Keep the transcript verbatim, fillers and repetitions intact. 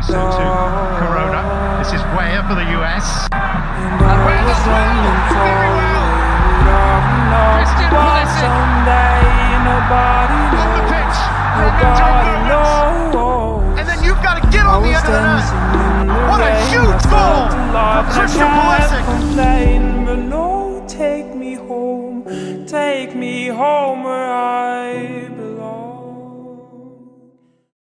Tolisso to Corona. This is Weah for the U S. And I was running forward. Christian Pulisic. Someday nobody On the pitch for a nobody mental knows. moment. And then you've got to get on the end of the net. What a huge goal for Christian Pulisic. But no, take me home, take me home.